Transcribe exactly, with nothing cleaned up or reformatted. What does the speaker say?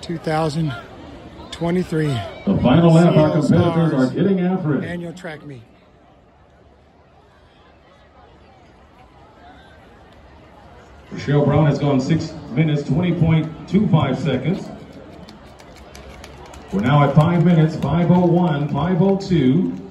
two thousand twenty-three. The final lap, our competitors are getting after it. Annual track meet. Rochelle Brown has gone six minutes, twenty point two five seconds. We're now at five minutes, five oh one, five oh two.